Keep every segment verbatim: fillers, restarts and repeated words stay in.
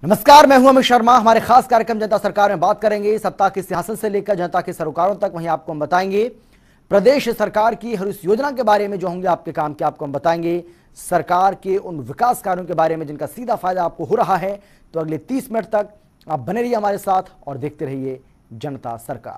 नमस्कार, मैं हूं अमित शर्मा। हमारे खास कार्यक्रम जनता सरकार में बात करेंगे सत्ता के सिंहासन से लेकर जनता के सरोकारों तक। वहीं आपको हम बताएंगे प्रदेश सरकार की हर उस योजना के बारे में जो होंगे आपके काम के। आपको हम बताएंगे सरकार के उन विकास कार्यों के बारे में जिनका सीधा फायदा आपको हो रहा है। तो अगले तीस मिनट तक आप बने रहिए हमारे साथ और देखते रहिए जनता सरकार।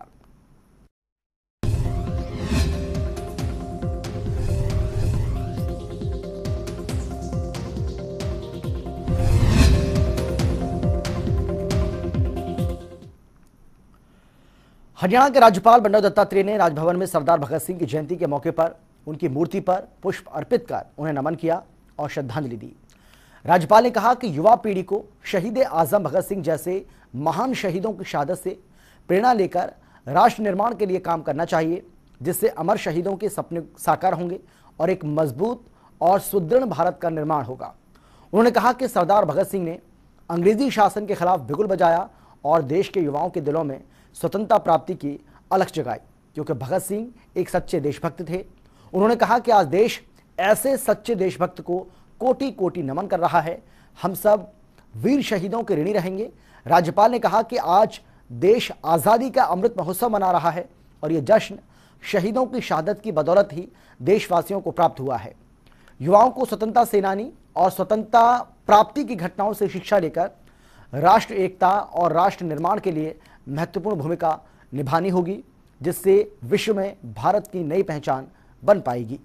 हरियाणा के राज्यपाल बंडारू दत्तात्रेय ने राजभवन में सरदार भगत सिंह की जयंती के मौके पर उनकी मूर्ति पर पुष्प अर्पित कर उन्हें नमन किया और श्रद्धांजलि दी। राज्यपाल ने कहा कि युवा पीढ़ी को शहीद आजम भगत सिंह जैसे महान शहीदों की शहादत से प्रेरणा लेकर राष्ट्र निर्माण के लिए काम करना चाहिए, जिससे अमर शहीदों के सपने साकार होंगे और एक मजबूत और सुदृढ़ भारत का निर्माण होगा। उन्होंने कहा कि सरदार भगत सिंह ने अंग्रेजी शासन के खिलाफ बिगुल बजाया और देश के युवाओं के दिलों में स्वतंत्रता प्राप्ति की अलख जगाई, क्योंकि भगत सिंह एक सच्चे देशभक्त थे। उन्होंने कहा कि आज देश ऐसे सच्चे देशभक्त को कोटि कोटि नमन कर रहा है। हम सब वीर शहीदों के ऋणी रहेंगे। राज्यपाल ने कहा कि आज देश आज़ादी का अमृत महोत्सव मना रहा है और ये जश्न शहीदों की शहादत की बदौलत ही देशवासियों को प्राप्त हुआ है। युवाओं को स्वतंत्रता सेनानी और स्वतंत्रता प्राप्ति की घटनाओं से शिक्षा लेकर राष्ट्र एकता और राष्ट्र निर्माण के लिए महत्वपूर्ण भूमिका निभानी होगी, जिससे विश्व में भारत की नई पहचान बन पाएगी।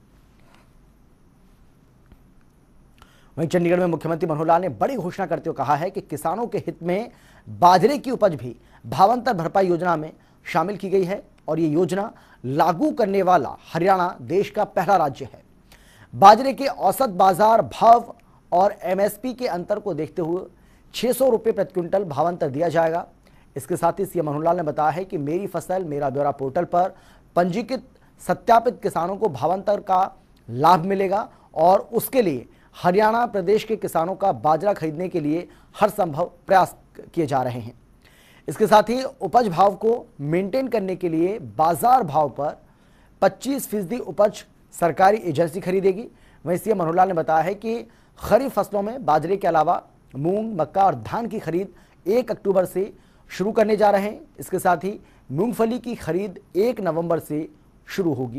वहीं चंडीगढ़ में मुख्यमंत्री मनोहर लाल ने बड़ी घोषणा करते हुए कहा है कि किसानों के हित में बाजरे की उपज भी भावांतर भरपाई योजना में शामिल की गई है और ये योजना लागू करने वाला हरियाणा देश का पहला राज्य है। बाजरे के औसत बाजार भाव और एमएसपी के अंतर को देखते हुए छह सौ रुपये प्रति क्विंटल भावांतर दिया जाएगा। इसके साथ ही सीएम मनोहर लाल ने बताया है कि मेरी फसल मेरा ब्यौरा पोर्टल पर पंजीकृत सत्यापित किसानों को भावांतर का लाभ मिलेगा और उसके लिए हरियाणा प्रदेश के किसानों का बाजरा खरीदने के लिए हर संभव प्रयास किए जा रहे हैं। इसके साथ ही उपज भाव को मेंटेन करने के लिए बाजार भाव पर पच्चीस फीसदी उपज सरकारी एजेंसी खरीदेगी। वहीं सीएम मनोहर लाल ने बताया है कि खरीफ फसलों में बाजरे के अलावा मूंग, मक्का और धान की खरीद एक अक्टूबर से शुरू करने जा रहे हैं। इसके साथ ही मूंगफली की खरीद एक नवंबर से शुरू होगी।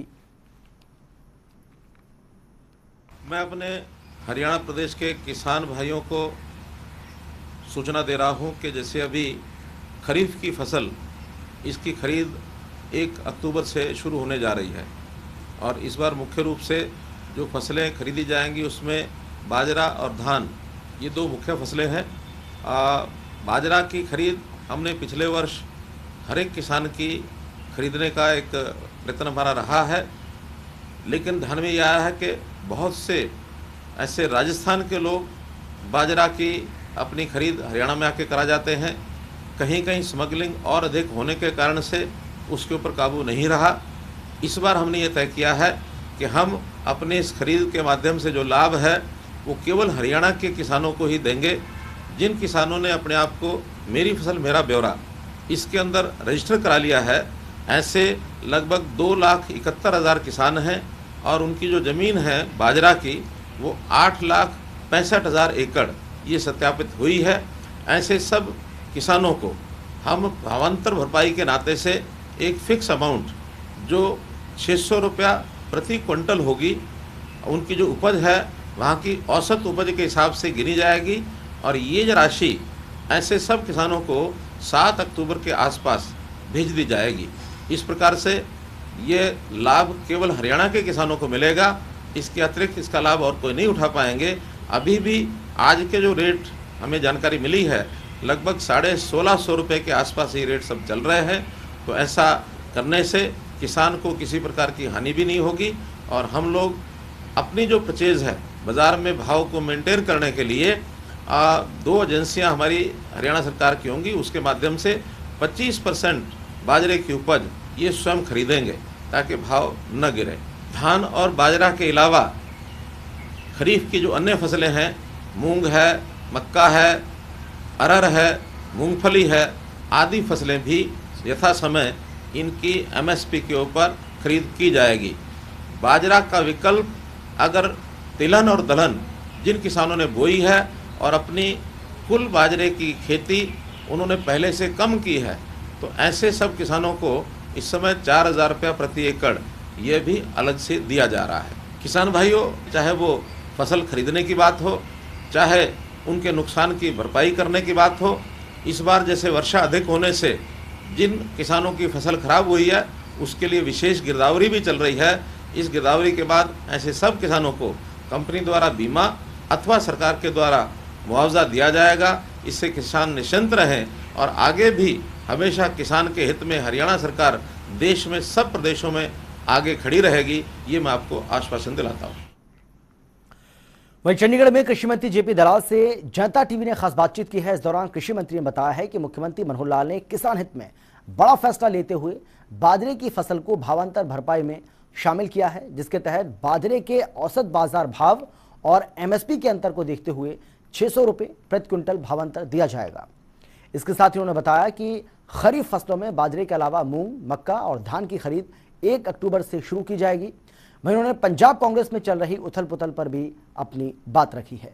मैं अपने हरियाणा प्रदेश के किसान भाइयों को सूचना दे रहा हूं कि जैसे अभी खरीफ की फसल, इसकी खरीद एक अक्टूबर से शुरू होने जा रही है और इस बार मुख्य रूप से जो फसलें खरीदी जाएंगी उसमें बाजरा और धान, ये दो मुख्य फसलें हैं। बाजरा की खरीद हमने पिछले वर्ष हर एक किसान की खरीदने का एक प्रयत्न हमारा रहा है, लेकिन ध्यान में यह आया है कि बहुत से ऐसे राजस्थान के लोग बाजरा की अपनी खरीद हरियाणा में आके करा जाते हैं। कहीं कहीं स्मगलिंग और अधिक होने के कारण से उसके ऊपर काबू नहीं रहा। इस बार हमने ये तय किया है कि हम अपने इस खरीद के माध्यम से जो लाभ है वो केवल हरियाणा के किसानों को ही देंगे। जिन किसानों ने अपने आप को मेरी फसल मेरा ब्यौरा इसके अंदर रजिस्टर करा लिया है, ऐसे लगभग दो लाख इकहत्तर हज़ार किसान हैं और उनकी जो ज़मीन है बाजरा की वो आठ लाख पैंसठ हज़ार एकड़ ये सत्यापित हुई है। ऐसे सब किसानों को हम भावांतर भरपाई के नाते से एक फिक्स अमाउंट जो छः सौ रुपया प्रति क्विंटल होगी, उनकी जो उपज है वहाँ की औसत उपज के हिसाब से गिनी जाएगी और ये जो राशि ऐसे सब किसानों को सात अक्टूबर के आसपास भेज दी जाएगी। इस प्रकार से ये लाभ केवल हरियाणा के किसानों को मिलेगा। इसके अतिरिक्त इसका लाभ और कोई नहीं उठा पाएंगे। अभी भी आज के जो रेट हमें जानकारी मिली है लगभग साढ़े सोलह सौ रुपये के आसपास ये रेट सब चल रहे हैं। तो ऐसा करने से किसान को किसी प्रकार की हानि भी नहीं होगी और हम लोग अपनी जो परचेज़ है बाज़ार में भाव को मेंटेन करने के लिए आ, दो एजेंसियां हमारी हरियाणा सरकार की होंगी, उसके माध्यम से पच्चीस परसेंट बाजरे की उपज ये स्वयं खरीदेंगे ताकि भाव न गिरे। धान और बाजरा के अलावा खरीफ की जो अन्य फसलें हैं, मूंग है, मक्का है, अरहर है, मूंगफली है, आदि फसलें भी यथा समय इनकी एमएसपी के ऊपर खरीद की जाएगी। बाजरा का विकल्प अगर तिलहन और दलहन जिन किसानों ने बोई है और अपनी कुल बाजरे की खेती उन्होंने पहले से कम की है, तो ऐसे सब किसानों को इस समय चार हज़ार रुपया प्रति एकड़ ये भी अलग से दिया जा रहा है। किसान भाइयों, चाहे वो फसल खरीदने की बात हो, चाहे उनके नुकसान की भरपाई करने की बात हो, इस बार जैसे वर्षा अधिक होने से जिन किसानों की फसल खराब हुई है उसके लिए विशेष गिरदावरी भी चल रही है। इस गिरदावरी के बाद ऐसे सब किसानों को कंपनी द्वारा बीमा अथवा सरकार के द्वारा मुआवजा दिया जाएगा। इससे किसान निश्चिंत रहें और आगे भी हमेशा किसान के हित में हरियाणा सरकार देश में सब प्रदेशों में आगे खड़ी रहेगी, ये मैं आपको आश्वासन दिलाता हूँ। वहीं चंडीगढ़ में कृषि मंत्री जेपी दलाल से जनता टीवी ने खास बातचीत की है। इस दौरान कृषि मंत्री ने बताया है कि मुख्यमंत्री मनोहर लाल ने किसान हित में बड़ा फैसला लेते हुए बाजरे की फसल को भावांतर भरपाई में शामिल किया है, जिसके तहत बाजरे के औसत बाजार भाव और एमएसपी के अंतर को देखते हुए छह सौ रुपए प्रति क्विंटल भावांतर दिया जाएगा। इसके साथ ही उन्होंने बताया कि खरीफ फसलों में बाजरे के अलावा मूंग, मक्का और धान की खरीद एक अक्टूबर से शुरू की जाएगी। वहीं उन्होंने पंजाब कांग्रेस में चल रही उथल पुथल पर भी अपनी बात रखी है।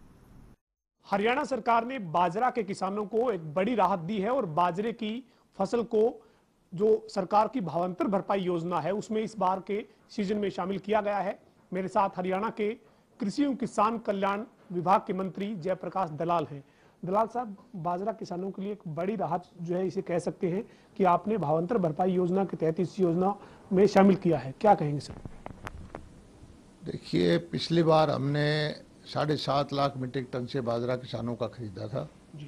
हरियाणा सरकार ने बाजरा के किसानों को एक बड़ी राहत दी है और बाजरे की फसल को जो सरकार की भावांतर भरपाई योजना है उसमें इस बार के सीजन में शामिल किया गया है। मेरे साथ हरियाणा के कृषि एवं किसान कल्याण विभाग के मंत्री जयप्रकाश दलाल हैं। दलाल साहब, बाजरा किसानों के लिए एक बड़ी राहत जो है इसे कह सकते हैं कि आपने भावांतर भरपाई योजना के तहत इस योजना में शामिल किया है, क्या कहेंगे सर? देखिए, पिछली बार हमने साढ़े सात लाख मीट्रिक टन से बाजरा किसानों का खरीदा था जी।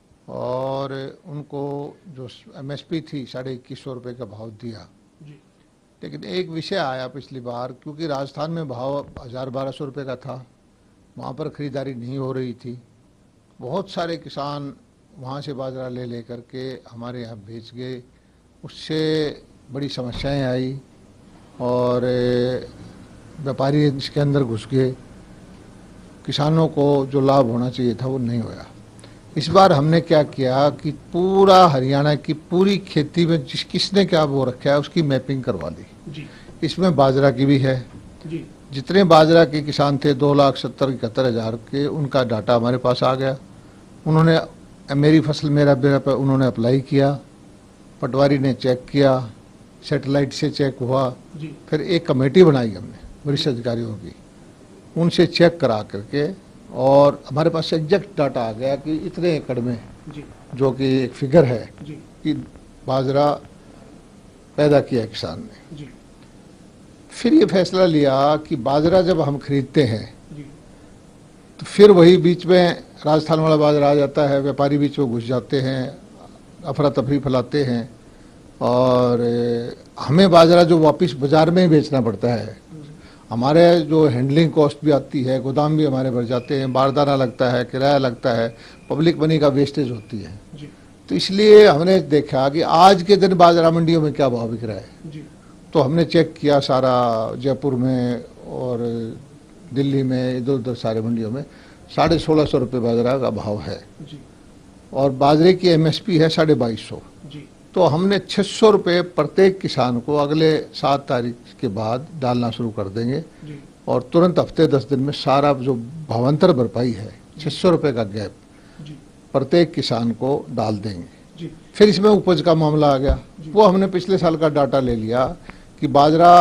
और उनको जो एमएसपी थी साढ़े इक्कीस सौ रुपये का भाव दिया जी। लेकिन एक विषय आया पिछली बार, क्योंकि राजस्थान में भाव हज़ार बारह सौ रुपये का था, वहाँ पर ख़रीदारी नहीं हो रही थी। बहुत सारे किसान वहाँ से बाजरा ले ले करके हमारे यहाँ बेच गए, उससे बड़ी समस्याएं आई और व्यापारी इसके अंदर घुस गए। किसानों को जो लाभ होना चाहिए था वो नहीं होया। इस बार हमने क्या किया कि पूरा हरियाणा की पूरी खेती में जिस किसने क्या वो रखा है उसकी मैपिंग करवा दी जी। इसमें बाजरा की भी है जी। जितने बाजरा के किसान थे दो लाख सत्तर इकहत्तर हज़ार के, उनका डाटा हमारे पास आ गया। उन्होंने मेरी फसल मेरा बेरा पर उन्होंने अप्लाई किया, पटवारी ने चेक किया, सैटेलाइट से चेक हुआ, फिर एक कमेटी बनाई हमने वरिष्ठ अधिकारियों की, उनसे चेक करा करके और हमारे पास एग्जैक्ट डाटा आ गया कि इतने एकड़ में जी। जो कि एक फिगर है जी। कि बाजरा पैदा किया किसान ने जी। फिर ये फैसला लिया कि बाजरा जब हम खरीदते हैं जी। तो फिर वही बीच में राजस्थान वाला बाजरा आ जाता है, व्यापारी बीच में घुस जाते हैं, अफरा तफरी फैलाते हैं और हमें बाजरा जो वापस बाजार में ही बेचना पड़ता है। हमारे जो हैंडलिंग कॉस्ट भी आती है, गोदाम भी हमारे भर जाते हैं, बारदाना लगता है, किराया लगता है, पब्लिक मनी का वेस्टेज होती है जी। तो इसलिए हमने देखा कि आज के दिन बाजरा मंडियों में क्या भाव बिक रहा है जी। तो हमने चेक किया सारा जयपुर में और दिल्ली में, इधर उधर सारे मंडियों में साढ़े सोलह सौ रुपये बाजरा का भाव है जी। और बाजरे की एमएसपी है साढ़े बाईस सौ। तो हमने छः सौ रुपये प्रत्येक किसान को अगले सात तारीख के बाद डालना शुरू कर देंगे जी। और तुरंत हफ्ते दस दिन में सारा जो भावांतर भरपाई है छः सौ रुपये का गैप प्रत्येक किसान को डाल देंगे जी। फिर इसमें उपज का मामला आ गया, वो हमने पिछले साल का डाटा ले लिया कि बाजरा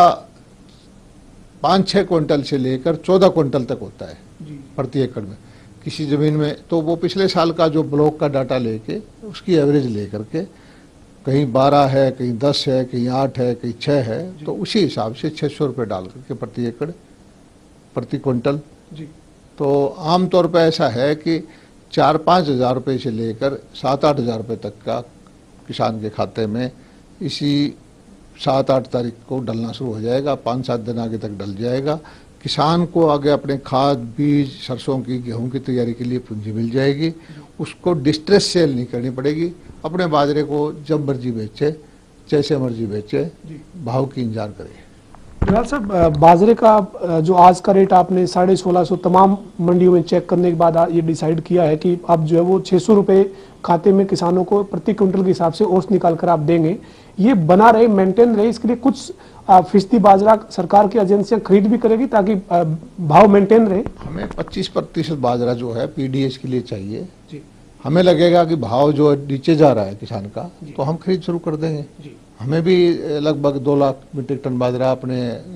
पाँच छः क्विंटल से लेकर चौदह क्विंटल तक होता है प्रति एकड़ में किसी ज़मीन में। तो वो पिछले साल का जो ब्लॉक का डाटा लेके उसकी एवरेज ले करके कहीं बारह है, कहीं दस है, कहीं आठ है, कहीं छः है, तो उसी हिसाब से छः सौ रुपये डाल करके प्रति एकड़ प्रति क्विंटल। तो आम तौर पर ऐसा है कि चार पाँच हज़ार रुपये से लेकर सात आठ हज़ार रुपये तक का किसान के खाते में इसी सात आठ तारीख को डलना शुरू हो जाएगा, पाँच सात दिन आगे तक डल जाएगा। किसान को आगे अपने खाद, बीज, सरसों की, गेहूं की तैयारी के लिए पूंजी मिल जाएगी, उसको डिस्ट्रेस सेल नहीं करनी पड़ेगी, अपने बाजरे को जब मर्जी बेचे, जैसे मर्जी बेचे, भाव की इंतजार करे। दलाल साहब, बाजरे का जो आज का रेट आपने साढ़े सोलह सौ तमाम मंडियों में चेक करने के बाद ये डिसाइड किया है कि अब जो है वो छः सौ रुपये खाते में किसानों को प्रति क्विंटल के हिसाब से औसत निकाल कर आप देंगे, ये बना रहे, मेंटेन रहे, इसके लिए कुछ फीसदी बाजरा सरकार की एजेंसियां खरीद भी करेगी ताकि आ, भाव मेंटेन रहे? हमें पच्चीस प्रतिशत बाजरा जो है पीडीएस के लिए चाहिए। जी हमें लगेगा कि भाव जो नीचे जा रहा है किसान का, तो हम खरीद शुरू कर देंगे। जी हमें भी लगभग दो लाख मीट्रिक टन बाजरा अपने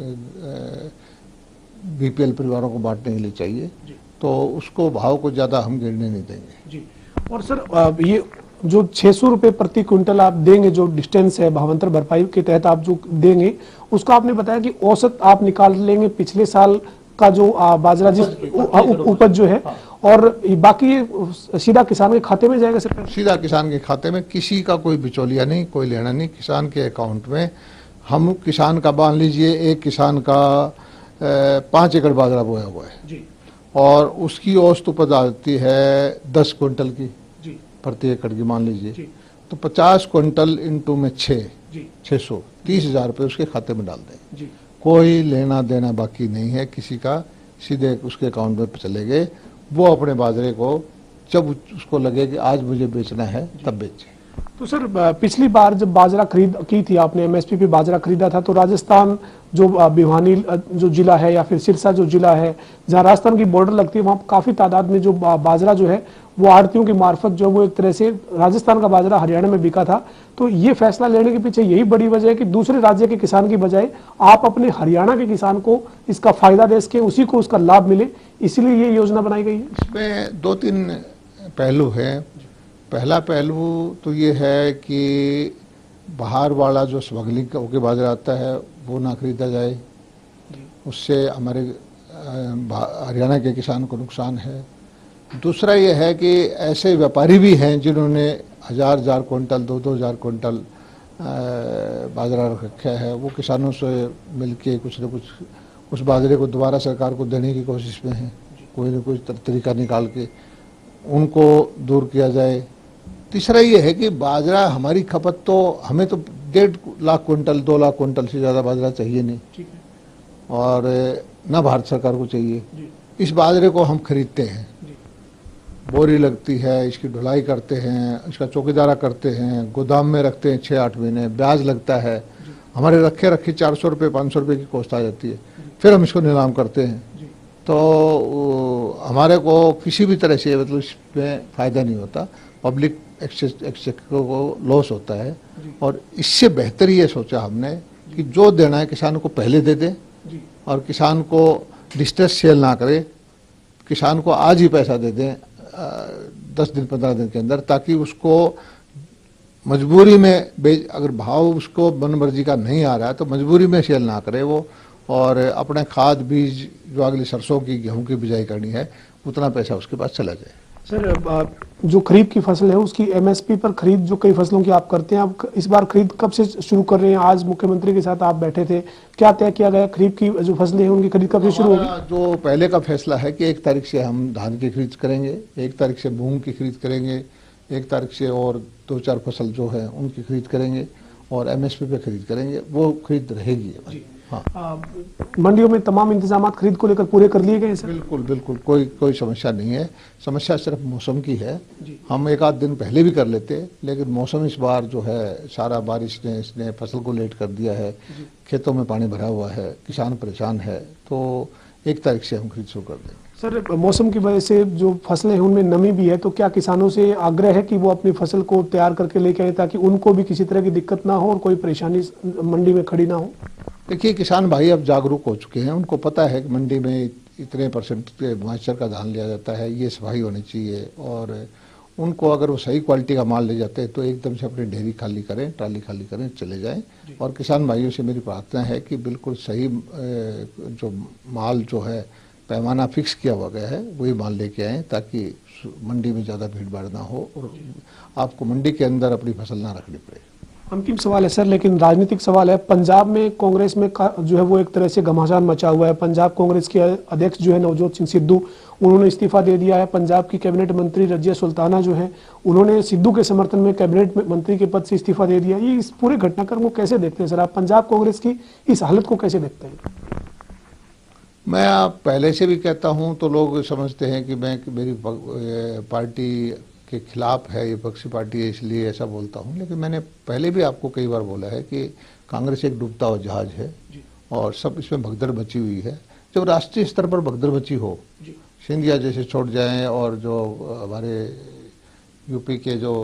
बीपीएल परिवारों को बांटने के लिए चाहिए, तो उसको भाव को ज़्यादा हम गिरने नहीं देंगे। जी। और सर आ, ये जो छह सौ रुपए प्रति क्विंटल आप देंगे, जो डिस्टेंस है भावांतर भरपाई के तहत आप जो देंगे, उसका आपने बताया कि औसत आप निकाल लेंगे पिछले साल का जो आ, बाजरा जिस उपज जो है, और बाकी सीधा किसान के खाते में जाएगा सर? सीधा किसान के खाते में, किसी का कोई बिचौलिया नहीं, कोई लेना नहीं, किसान के अकाउंट में। हम किसान का मान लीजिए एक किसान का पाँच एकड़ बाजरा बोया हुआ है जी, और और उसकी औसत उपज आती है दस क्विंटल की जी प्रति एकड़ की मान लीजिए, जी तो पचास क्विंटल इंटू में छः जी छः सौ तीस हजार रुपये उसके खाते में डाल दें। जी कोई लेना देना बाकी नहीं है किसी का, सीधे उसके अकाउंट में चले गए। वो अपने बाजरे को जब उसको लगे कि आज मुझे बेचना है तब बेचे। तो सर पिछली बार जब बाजरा खरीद की थी आपने, एमएसपी पे बाजरा खरीदा था, तो राजस्थान जो भिवानी जो जिला है या फिर सिरसा जो जिला है जहां राजस्थान की बॉर्डर लगती है, वहां काफी तादाद में जो बाजरा जो है वो आड़तियों की मार्फत जो वो एक तरह से राजस्थान का बाजरा हरियाणा में बिका था। तो ये फैसला लेने के पीछे यही बड़ी वजह है कि दूसरे राज्य के किसान की बजाय आप अपने हरियाणा के किसान को इसका फायदा दे सके, उसी को उसका लाभ मिले, इसीलिए ये योजना बनाई गई है। इसमें दो तीन पहलू हैं। पहला पहलू तो ये है कि बाहर वाला जो स्मगलिंग होकर बाजरा आता है वो ना खरीदा जाए, उससे हमारे हरियाणा के किसान को नुकसान है। दूसरा ये है कि ऐसे व्यापारी भी हैं जिन्होंने हजार हजार क्विंटल दो दो हजार क्विंटल बाजरा रख रखा है, वो किसानों से मिलके कुछ न कुछ उस बाजरे को दोबारा सरकार को देने की कोशिश में है, कोई न कोई तरीका निकाल के उनको दूर किया जाए। तीसरा ये है कि बाजरा हमारी खपत, तो हमें तो डेढ़ लाख क्विंटल दो लाख क्विंटल से ज़्यादा बाजरा चाहिए नहीं, ठीक है, और न भारत सरकार को चाहिए। इस बाजरे को हम खरीदते हैं, बोरी लगती है, इसकी ढुलाई करते हैं, इसका चौकीदारा करते हैं, गोदाम में रखते हैं छः आठ महीने, ब्याज लगता है, हमारे रखे रखे चार सौ रुपये पाँच सौ रुपये की कॉस्ट आ जाती है, फिर हम इसको नीलाम करते हैं। तो हमारे को किसी भी तरह से मतलब इसमें फ़ायदा नहीं होता, पब्लिक एक्सचेकर को लॉस होता है। और इससे बेहतर ये सोचा हमने कि जो देना है किसान को पहले दे दें और किसान को डिस्ट्रेस सेल ना करें, किसान को आज ही पैसा दे दें दस दिन पंद्रह दिन के अंदर, ताकि उसको मजबूरी में बेच, अगर भाव उसको मन मर्जी का नहीं आ रहा है तो मजबूरी में सेल ना करे वो, और अपने खाद बीज जो अगली सरसों की गेहूं की बिजाई करनी है उतना पैसा उसके पास चला जाए। सर जो खरीफ की फसल है उसकी एमएसपी पर खरीद जो कई फसलों की आप करते हैं, आप इस बार खरीद कब से शुरू कर रहे हैं? आज मुख्यमंत्री के साथ आप बैठे थे, क्या तय किया गया खरीफ की जो फसलें हैं उनकी खरीद कब से शुरू होगी? जो पहले का फैसला है कि एक तारीख से हम धान की खरीद करेंगे, एक तारीख से मूंग की खरीद करेंगे, एक तारीख से और दो चार फसल जो है उनकी खरीद करेंगे और एमएसपी पे खरीद करेंगे, वो खरीद रहेगी। हाँ, मंडियों में तमाम इंतजाम खरीद को लेकर पूरे कर लिए गए सर? बिल्कुल बिल्कुल, कोई कोई समस्या नहीं है। समस्या सिर्फ मौसम की है। हम एक आध दिन पहले भी कर लेते, लेकिन मौसम इस बार जो है सारा बारिश ने इसने फसल को लेट कर दिया है, खेतों में पानी भरा हुआ है, किसान परेशान है, तो एक तारीख से हम खरीद शुरू कर देंगे। सर मौसम की वजह से जो फसलें हैं उनमें नमी भी है, तो क्या किसानों से आग्रह है कि वो अपनी फसल को तैयार करके लेके आए ताकि उनको भी किसी तरह की दिक्कत ना हो और कोई परेशानी मंडी में खड़ी ना हो? देखिए, किसान भाई अब जागरूक हो चुके हैं, उनको पता है कि मंडी में इतने परसेंट मॉइस्चर का ध्यान लिया जाता है, ये सफाई होनी चाहिए, और उनको अगर वो सही क्वालिटी का माल ले जाते हैं तो एकदम से अपनी ढेरी खाली करें, ट्राली खाली करें, चले जाएं। और किसान भाइयों से मेरी प्रार्थना है कि बिल्कुल सही जो माल जो है पैमाना फिक्स किया हुआ गया है वही माल लेके आएँ, ताकि मंडी में ज़्यादा भीड़ भाड़ ना हो और आपको मंडी के अंदर अपनी फसल ना रखनी पड़े। अंतिम सवाल है सर, लेकिन राजनीतिक सवाल है। पंजाब में कांग्रेस में जो है वो एक तरह से घमासान मचा हुआ है। पंजाब कांग्रेस के अध्यक्ष जो है नवजोत सिंह सिद्धू, उन्होंने इस्तीफा दे दिया है। पंजाब की कैबिनेट मंत्री रजिया सुल्ताना जो है उन्होंने सिद्धू के समर्थन में कैबिनेट मंत्री के पद से इस्तीफा दे दिया। ये इस पूरे घटनाक्रम को कैसे देखते हैं सर आप? पंजाब कांग्रेस की इस हालत को कैसे देखते हैं? मैं आप पहले से भी कहता हूं तो लोग समझते हैं कि मैं कि मेरी पार्टी के खिलाफ है, ये विपक्षी पार्टी है, इसलिए ऐसा बोलता हूं। लेकिन मैंने पहले भी आपको कई बार बोला है कि कांग्रेस एक डूबता हुआ जहाज है और सब इसमें भगदड़ मची हुई है। जब राष्ट्रीय स्तर पर भगदड़ मची हो, सिंधिया जैसे छोड़ जाएं और जो हमारे यूपी के जो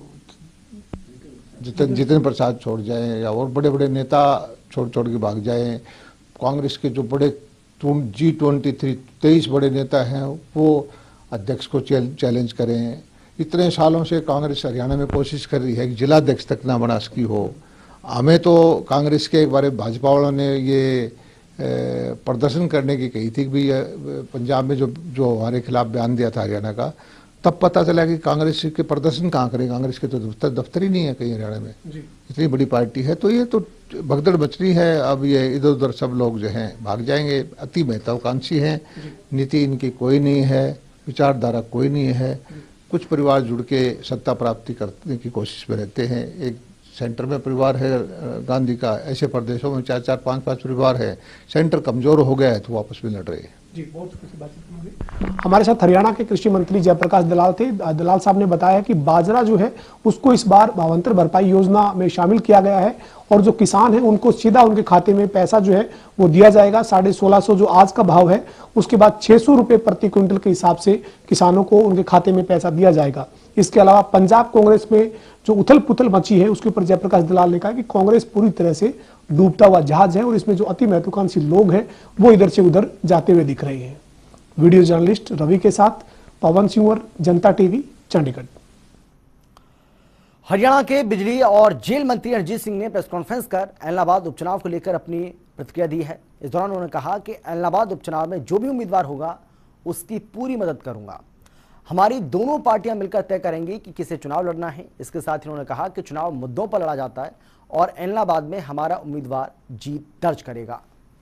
जितन जितेंद्र प्रसाद छोड़ जाएं या और बड़े बड़े नेता छोड़ छोड़ के भाग जाएं, कांग्रेस के जो बड़े जी ट्वेंटी थ्री तेईस बड़े नेता हैं वो अध्यक्ष को चैलेंज करें। इतने सालों से कांग्रेस हरियाणा में कोशिश कर रही है कि जिलाध्यक्ष तक ना बना सकी हो। हमें तो कांग्रेस के एक बार भाजपा वालों ने ये प्रदर्शन करने की कही थी कि भाई पंजाब में जो जो हमारे खिलाफ बयान दिया था हरियाणा का, तब पता चला कि कांग्रेस के प्रदर्शन कहाँ करें, कांग्रेस के तो दफ्तर दफ्तर ही नहीं है कहीं हरियाणा में, इतनी बड़ी पार्टी है। तो ये तो भगदड़ मच रही है। अब ये इधर उधर सब लोग जो हैं भाग जाएंगे, अति महत्वाकांक्षी हैं, नीति इनकी कोई नहीं है, विचारधारा कोई नहीं है। कुछ परिवार जुड़ के सत्ता प्राप्ति करने की कोशिश में रहते हैं। एक सेंटर में परिवार है गांधी का, ऐसे प्रदेशों में चार चार पांच पांच परिवार है। सेंटर कमजोर हो गया है तो वापस में लड़ रहे हैं। जी, बहुत शुक्रिया बातचीत। हमारे साथ हरियाणा के कृषि मंत्री जयप्रकाश दलाल थे। दलाल साहब ने बताया कि बाजरा जो है उसको इस बार भावांतर भरपाई योजना में शामिल किया गया है और जो किसान है उनको सीधा उनके खाते में पैसा जो है वो दिया जाएगा। साढ़े सोलह सौ जो आज का भाव है, उसके बाद छह सौ रुपए प्रति क्विंटल के हिसाब से किसानों को उनके खाते में पैसा दिया जाएगा। इसके अलावा पंजाब कांग्रेस में जो उथल पुथल मची है उसके ऊपर जयप्रकाश दलाल ने कहा कि कांग्रेस पूरी तरह से डूबता हुआ जहाज है और इसमें जो अति महत्वाकांक्षी लोग हैं वो इधर से उधर जाते हुए दिख रहे हैं। वीडियो जर्नलिस्ट रवि के साथ पवन सिंह, जनता टीवी, चंडीगढ़। हरियाणा के बिजली और जेल मंत्री रणजीत सिंह ने प्रेस कॉन्फ्रेंस कर एलनाबाद उपचुनाव को लेकर अपनी प्रतिक्रिया दी है। इस दौरान उन्होंने कहा कि एलनाबाद उपचुनाव में जो भी उम्मीदवार होगा उसकी पूरी मदद करूंगा। हमारी दोनों पार्टियां मिलकर तय करेंगी कि किसे चुनाव लड़ना है। इसके साथ ही उन्होंने कहा कि चुनाव मुद्दों पर लड़ा जाता है और एलनाबाद में हमारा उम्मीदवार जीत दर्ज करेगा।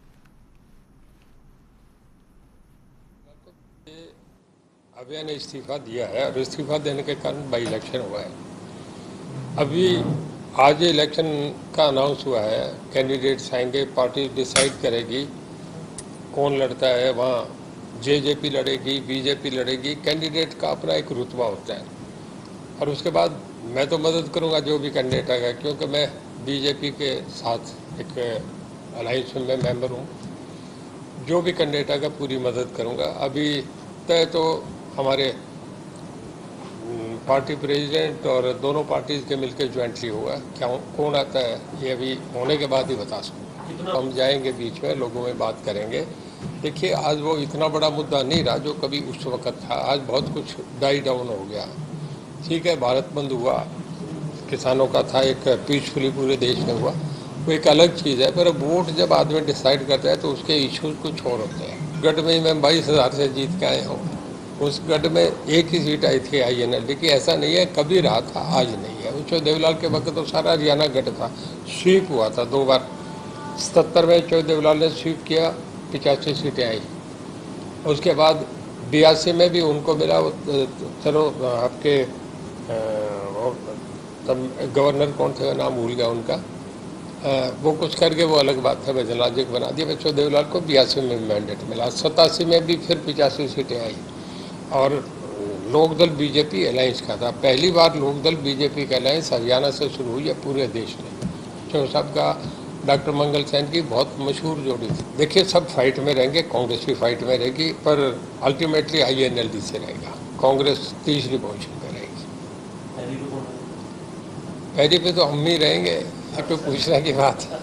अभय ने इस्तीफा दिया है और इस्तीफा देने के कारण बाई इलेक्शन हुआ है। अभी आज इलेक्शन का अनाउंस हुआ है, कैंडिडेट्स आएंगे, पार्टी डिसाइड करेगी कौन लड़ता है। वहाँ जेजेपी लड़ेगी, बीजेपी लड़ेगी, कैंडिडेट का अपना एक रुतबा होता है और उसके बाद मैं तो मदद करूँगा जो भी कैंडिडेट आएगा, क्योंकि मैं बीजेपी के साथ एक अलायंस में मेंबर हूँ। जो भी कैंडिडेट आएगा पूरी मदद करूँगा। अभी तय तो हमारे पार्टी प्रेसिडेंट और दोनों पार्टीज के मिलकर ज्वाइंटली होगा। क्या कौन आता है ये अभी होने के बाद ही बता सकूँगा। हम जाएंगे बीच में, लोगों में बात करेंगे। देखिए, आज वो इतना बड़ा मुद्दा नहीं रहा जो कभी उस वक्त था। आज बहुत कुछ डाई डाउन हो गया। ठीक है, भारत बंद हुआ, किसानों का था, एक पीसफुली पूरे देश में हुआ, वो एक अलग चीज़ है। पर वोट जब आदमी डिसाइड करता है तो उसके इशूज़ कुछ और होते हैं। गढ़ में मैं बाईस हज़ार से जीत के आया हूँ। उस गढ़ में एक ही सीट आई थी आई एन एल डी की। ऐसा नहीं है कभी रहा था, आज नहीं है। चौ देवलाल के वक्त तो सारा हरियाणा गढ़ था, स्वीप हुआ था दो बार। सतर में चौ देवलाल ने स्वीप किया, पिचासी सीटें आई। उसके बाद बयासी में भी उनको मिला। चलो आपके तब गवर्नर कौन थे, नाम भूल गया उनका, आ, वो कुछ करके वो अलग बात है, वजनलाल जी को बना दिया। बच्चों देवलाल को बयासी में मैंडेट मिला। सतासी में भी फिर पिचासी सीटें आई और लोकदल बीजेपी अलायंस का था। पहली बार लोकदल बीजेपी का अलायंस हरियाणा से शुरू हुई है पूरे देश में। जो सबका डॉक्टर मंगल सेन की बहुत मशहूर जोड़ी थी। देखिए, सब फाइट में रहेंगे, कांग्रेस भी फाइट में रहेगी, पर ultimately I N L D से रहेगा। कांग्रेस तीसरी पोजीशन पर रहेगी। पहली पे तो हम ही रहेंगे, अब तो पूछने की बात है।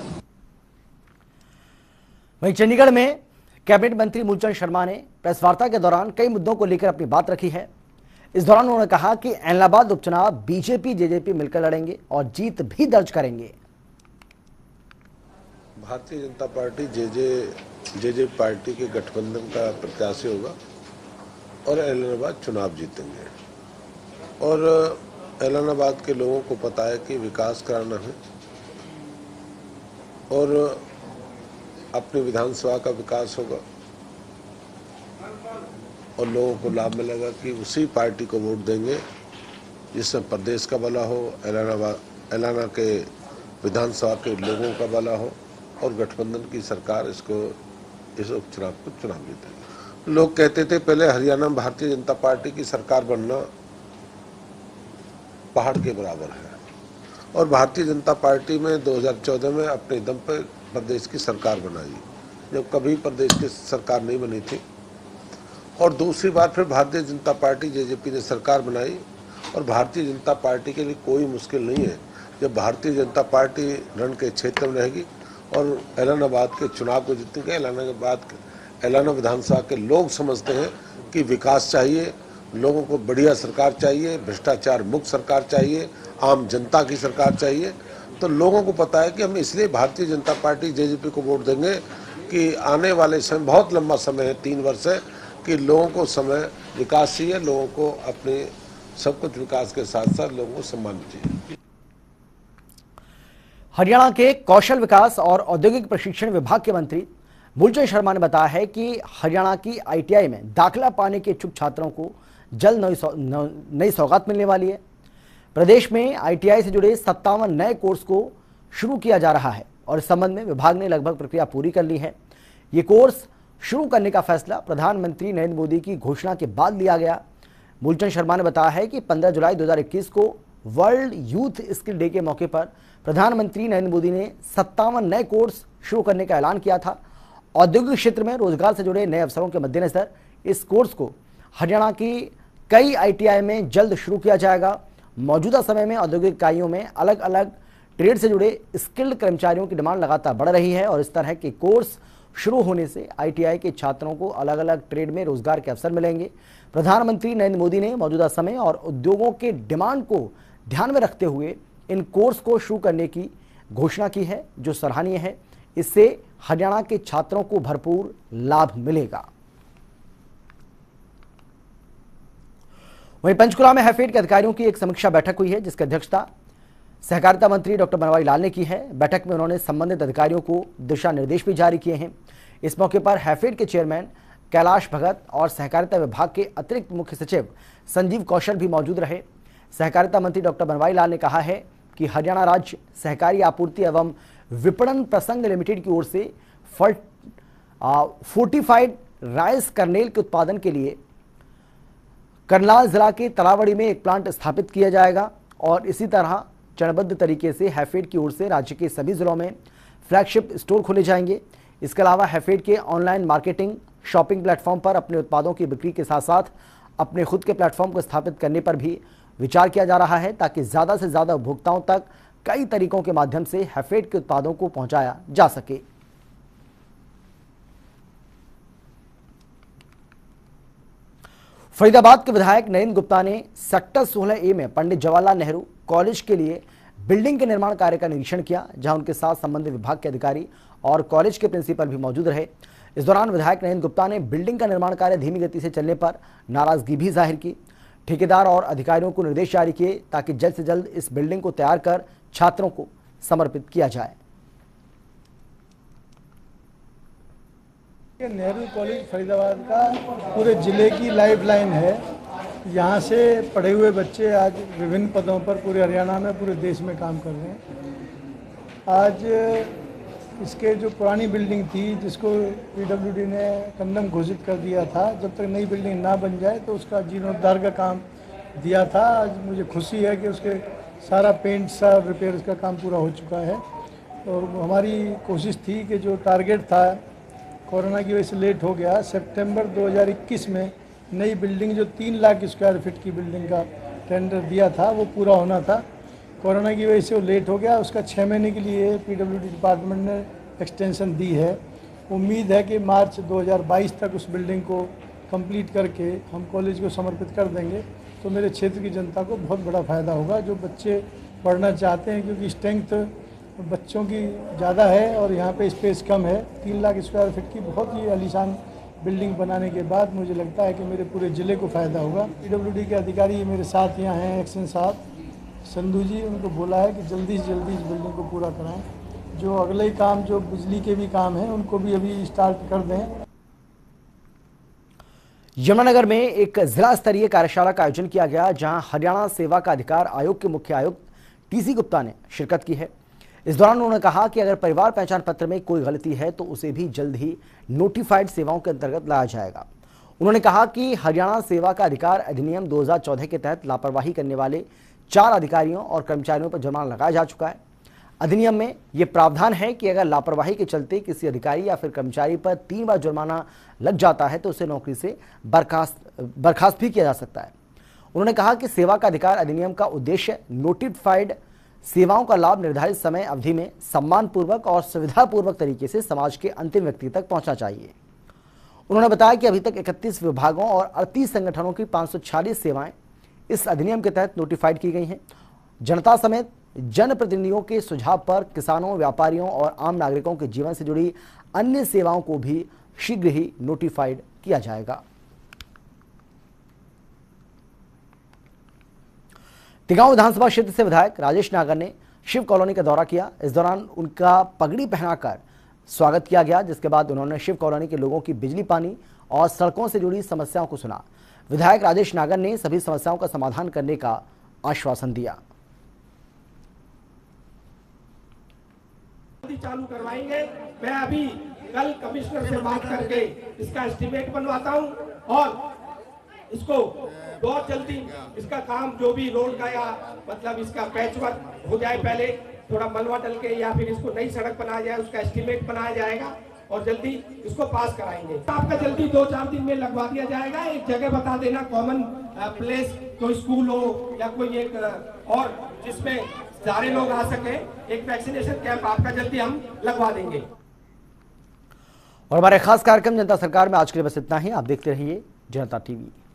वहीं चंडीगढ़ में कैबिनेट मंत्री मूलचंद शर्मा ने प्रेस वार्ता के दौरान कई मुद्दों को लेकर अपनी बात रखी है। इस दौरान उन्होंने कहा कि एलनाबाद उपचुनाव बीजेपी जेजेपी मिलकर लड़ेंगे और जीत भी दर्ज करेंगे। Bharatiya Janata party JJ JJ party के गठबंधन का प्रत्याशी होगा और एलनाबाद चुनाव जीतेंगे। और एलनाबाद के लोगों को पता है कि विकास कराना है और अपनी विधानसभा का विकास होगा और लोगों को लाभ मिलेगा कि उसी पार्टी को वोट देंगे जिसमें प्रदेश का भला हो, एलनाबाद एलाना के विधानसभा के लोगों का भला हो और गठबंधन की सरकार इसको इस उपचुनाव को चुनाव जीतेगी। लोग कहते थे पहले हरियाणा में भारतीय जनता पार्टी की सरकार बनना पहाड़ के बराबर है और भारतीय जनता पार्टी में दो हज़ार चौदह में अपने दम पर प्रदेश की सरकार बनाई, जब कभी प्रदेश की सरकार नहीं बनी थी। और दूसरी बार फिर भारतीय जनता पार्टी जेजेपी ने सरकार बनाई। और भारतीय जनता पार्टी के लिए कोई मुश्किल नहीं है, जब भारतीय जनता पार्टी रण के क्षेत्र में रहेगी और ऐलानाबाद के चुनाव को जीतेंगे। ऐलानाबाद ऐलाना विधानसभा के लोग समझते हैं कि विकास चाहिए, लोगों को बढ़िया सरकार चाहिए, भ्रष्टाचार मुक्त सरकार चाहिए, आम जनता की सरकार चाहिए। तो लोगों को पता है कि हम इसलिए भारतीय जनता पार्टी जेजेपी को वोट देंगे कि आने वाले समय, बहुत लंबा समय है, तीन वर्ष है, कि लोगों को समय विकास चाहिए, लोगों को अपने सब कुछ विकास के साथ साथ लोगों को सम्मान चाहिए। हरियाणा के कौशल विकास और औद्योगिक प्रशिक्षण विभाग के मंत्री मूलचंद शर्मा ने बताया है कि हरियाणा की आईटीआई में दाखिला पाने के इच्छुक छात्रों को जल्द नई सौ, नई सौगात मिलने वाली है। प्रदेश में आईटीआई से जुड़े सत्तावन नए कोर्स को शुरू किया जा रहा है और इस संबंध में विभाग ने लगभग प्रक्रिया पूरी कर ली है। ये कोर्स शुरू करने का फैसला प्रधानमंत्री नरेंद्र मोदी की घोषणा के बाद लिया गया। मूलचंद शर्मा ने बताया है कि पंद्रह जुलाई दो हज़ार इक्कीस को वर्ल्ड यूथ स्किल डे के मौके पर प्रधानमंत्री नरेंद्र मोदी ने सत्तावन नए कोर्स शुरू करने का ऐलान किया था। औद्योगिक क्षेत्र में रोजगार से जुड़े नए अवसरों के मद्देनजर इस कोर्स को हरियाणा की कई आईटीआई में जल्द शुरू किया जाएगा। मौजूदा समय में औद्योगिक इकाइयों में अलग अलग ट्रेड से जुड़े स्किल्ड कर्मचारियों की डिमांड लगातार बढ़ रही है और इस तरह के कोर्स शुरू होने से आईटीआई के छात्रों को अलग अलग ट्रेड में रोजगार के अवसर मिलेंगे। प्रधानमंत्री नरेंद्र मोदी ने मौजूदा समय और उद्योगों के डिमांड को ध्यान में रखते हुए इन कोर्स को शुरू करने की घोषणा की है, जो सराहनीय है। इससे हरियाणा के छात्रों को भरपूर लाभ मिलेगा। वहीं पंचकुला में हैफेड के अधिकारियों की एक समीक्षा बैठक हुई है, जिसकी अध्यक्षता सहकारिता मंत्री डॉक्टर बनवारी लाल ने की है। बैठक में उन्होंने संबंधित अधिकारियों को दिशा निर्देश भी जारी किए हैं। इस मौके पर हैफेड के चेयरमैन कैलाश भगत और सहकारिता विभाग के अतिरिक्त मुख्य सचिव संजीव कौशल भी मौजूद रहे। सहकारिता मंत्री डॉक्टर बनवारी लाल ने कहा है कि हरियाणा राज्य सहकारी आपूर्ति एवं विपणन प्रसंघ लिमिटेड की ओर से फोर्टिफाइड राइस कर्नेल के उत्पादन के लिए करनाल जिला के तलावड़ी में एक प्लांट स्थापित किया जाएगा और इसी तरह चरणबद्ध तरीके से हैफेड की ओर से राज्य के सभी जिलों में फ्लैगशिप स्टोर खोले जाएंगे। इसके अलावा हैफेड के ऑनलाइन मार्केटिंग शॉपिंग प्लेटफॉर्म पर अपने उत्पादों की बिक्री के साथ साथ अपने खुद के प्लेटफॉर्म को स्थापित करने पर भी विचार किया जा रहा है, ताकि ज़्यादा से ज़्यादा उपभोक्ताओं तक कई तरीकों के माध्यम से हैफेड के उत्पादों को पहुंचाया जा सके। फरीदाबाद के विधायक नरेंद्र गुप्ता ने सेक्टर सोलह ए में पंडित जवाहरलाल नेहरू कॉलेज के लिए बिल्डिंग के निर्माण कार्य का निरीक्षण किया, जहां उनके साथ संबंधित विभाग के अधिकारी और कॉलेज के प्रिंसिपल भी मौजूद रहे। इस दौरान विधायक नरेंद्र गुप्ता ने बिल्डिंग का निर्माण कार्य धीमी गति से चलने पर नाराजगी भी जाहिर की। ठेकेदार और अधिकारियों को निर्देश जारी किए ताकि जल्द से जल्द इस बिल्डिंग को तैयार कर छात्रों को समर्पित किया जाए। नेहरू कॉलेज फरीदाबाद का पूरे जिले की लाइफलाइन है। यहाँ से पढ़े हुए बच्चे आज विभिन्न पदों पर पूरे हरियाणा में, पूरे देश में काम कर रहे हैं। आज इसके जो पुरानी बिल्डिंग थी, जिसको पीडब्ल्यूडी ने कंडम घोषित कर दिया था, जब तक नई बिल्डिंग ना बन जाए तो उसका जीर्णोद्धार का काम दिया था। आज मुझे खुशी है कि उसके सारा पेंट सा रिपेयर का काम पूरा हो चुका है और हमारी कोशिश थी कि जो टारगेट था, कोरोना की वजह से लेट हो गया, सितंबर दो हज़ार इक्कीस में नई बिल्डिंग जो तीन लाख स्क्वायर फीट की बिल्डिंग का टेंडर दिया था वो पूरा होना था। कोरोना की वजह से वो लेट हो गया। उसका छः महीने के लिए पीडब्ल्यूडी डिपार्टमेंट ने एक्सटेंशन दी है। उम्मीद है कि मार्च दो हज़ार बाईस तक उस बिल्डिंग को कंप्लीट करके हम कॉलेज को समर्पित कर देंगे, तो मेरे क्षेत्र की जनता को बहुत बड़ा फ़ायदा होगा। जो बच्चे पढ़ना चाहते हैं, क्योंकि स्ट्रेंथ बच्चों की ज़्यादा है और यहाँ पे स्पेस कम है, तीन लाख स्क्वायर फीट की बहुत ही आलीशान बिल्डिंग बनाने के बाद मुझे लगता है कि मेरे पूरे ज़िले को फ़ायदा होगा। पीडब्ल्यूडी के अधिकारी मेरे साथ यहाँ हैं, एक्शन साहब संधू जी, उनको बोला है कि जल्दी से जल्दी इस बिल्डिंग को पूरा कराएं। जो अगले काम, जो बिजली के भी काम हैं, उनको भी अभी स्टार्ट कर दें। यमुनानगर में एक जिला स्तरीय कार्यशाला का आयोजन किया गया, जहां हरियाणा सेवा का अधिकार आयोग के मुख्य आयुक्त टीसी गुप्ता ने शिरकत की है। इस दौरान उन्होंने कहा कि अगर परिवार पहचान पत्र में कोई गलती है तो उसे भी जल्द ही नोटिफाइड सेवाओं के अंतर्गत लाया जाएगा। उन्होंने कहा कि हरियाणा सेवा का अधिकार अधिनियम दो हज़ार चौदह के तहत लापरवाही करने वाले चार अधिकारियों और कर्मचारियों पर जुर्माना लगाया जा चुका है। अधिनियम में यह प्रावधान है कि अगर लापरवाही के चलते किसी अधिकारी या फिर कर्मचारी पर तीन बार जुर्माना लग जाता है तो उसे नौकरी से बर्खास्त बर्खास्त भी किया जा सकता है। उन्होंने कहा कि सेवा का अधिकार अधिनियम का उद्देश्य नोटिफाइड सेवाओं का लाभ निर्धारित समय अवधि में सम्मानपूर्वक और सुविधापूर्वक तरीके से समाज के अंतिम व्यक्ति तक पहुंचना चाहिए। उन्होंने बताया कि अभी तक इकतीस विभागों और अड़तीस संगठनों की पाँच सौ छियालीस सेवाएं इस अधिनियम के तहत नोटिफाइड की गई हैं। जनता समेत जनप्रतिनिधियों के सुझाव पर किसानों, व्यापारियों और आम नागरिकों के जीवन से जुड़ी अन्य सेवाओं को भी शीघ्र ही नोटिफाइड किया जाएगा। तिगांव विधानसभा क्षेत्र से विधायक राजेश नागर ने शिव कॉलोनी का दौरा किया। इस दौरान उनका पगड़ी पहनाकर स्वागत किया गया, जिसके बाद उन्होंने शिव कॉलोनी के लोगों की बिजली, पानी और सड़कों से जुड़ी समस्याओं को सुना। विधायक राजेश नागर ने सभी समस्याओं का समाधान करने का आश्वासन दिया। चालू करवाएंगे। मैं अभी कल कमिश्नर से बात करके इसका एस्टीमेट बनवाता हूं और इसको बहुत जल्दी इसका काम जो भी रोड का या मतलब इसका पैचवर्क हो जाए, पहले थोड़ा मलबा डल के या फिर इसको नई सड़क बनाया जाए, उसका एस्टीमेट बनाया जाएगा और जल्दी इसको पास कराएंगे। आपका जल्दी दो चार दिन में लगवा दिया जाएगा। एक जगह बता देना, कॉमन प्लेस, कोई स्कूल हो या कोई एक और जिसमें सारे लोग आ सके, एक वैक्सीनेशन कैंप आपका जल्दी हम लगवा देंगे। और हमारे खास कार्यक्रम जनता सरकार में आज के लिए बस इतना ही। आप देखते रहिए जनता टीवी।